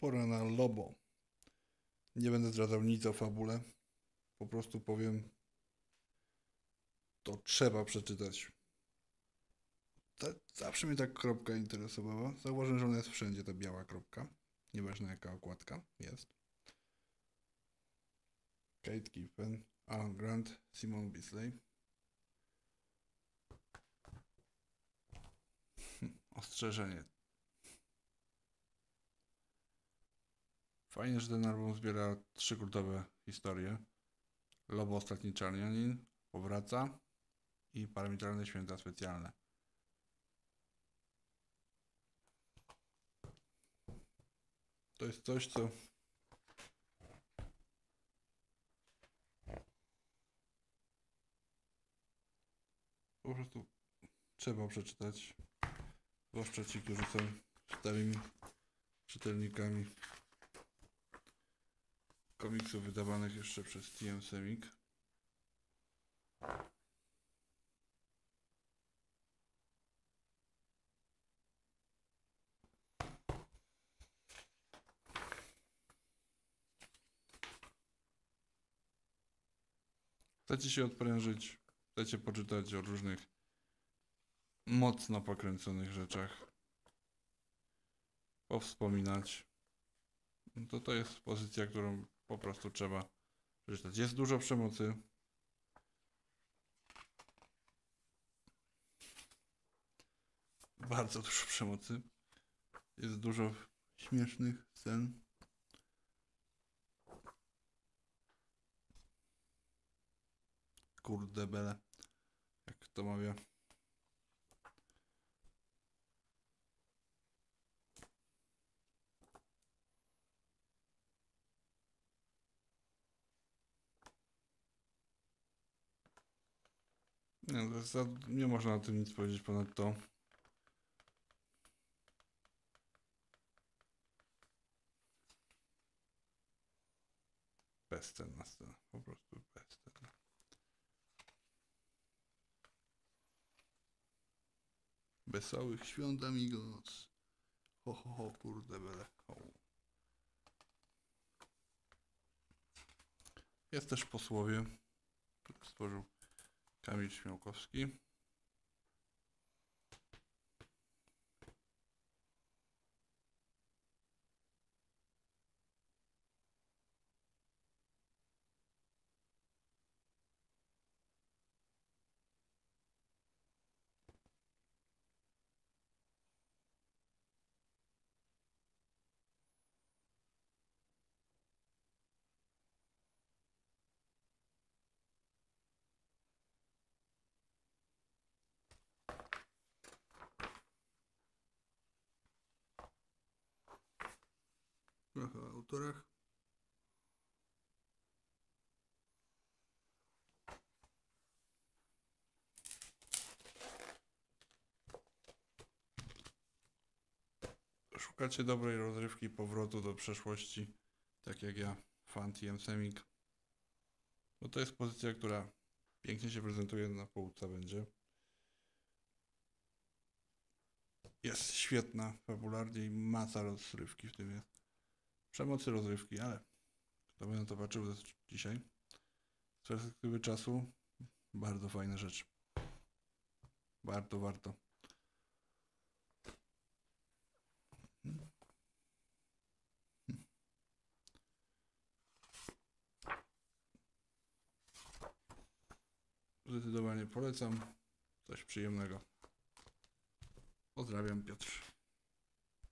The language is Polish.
Pora na Lobo. Nie będę zdradzał nic o fabule. Po prostu powiem, to trzeba przeczytać. Zawsze mnie ta kropka interesowała. Zauważyłem, że ona jest wszędzie, ta biała kropka. Nieważne jaka okładka jest. Kate Kiffen, Alan Grant, Simon Bisley. Ostrzeżenie. Fajnie, że ten album zbiera 3 kultowe historie. Lobo, Ostatni Czarnianin, Powraca i Paramilitarne Święta Specjalne. To jest coś, co po prostu trzeba przeczytać. Zwłaszcza ci, którzy są stałymi czytelnikami komiksów wydawanych jeszcze przez TM Semik. Chcecie się odprężyć, chcecie poczytać o różnych mocno pokręconych rzeczach, powspominać, no to jest pozycja, którą po prostu trzeba przeczytać. Jest dużo przemocy. Bardzo dużo przemocy. Jest dużo śmiesznych scen. Kurde bele, jak to mawia. Nie można o tym nic powiedzieć ponad to. Bezcenna scena, po prostu bezcenna. Wesołych świąt, amigos. Ho, ho, ho, kurde bele. Ho. Jest też Posłowie, który stworzył Kamil Śmiałkowski. Trochę o autorach. Szukacie dobrej rozrywki, powrotu do przeszłości, tak jak ja, fan TM Semik. No to jest pozycja, która pięknie się prezentuje, na półce będzie. Jest świetna fabularnie i masa rozrywki w tym jest. Przemocy, rozrywki, ale kto by na to patrzył dzisiaj? Z perspektywy czasu bardzo fajna rzecz. Warto. Zdecydowanie polecam. Coś przyjemnego. Pozdrawiam, Piotr.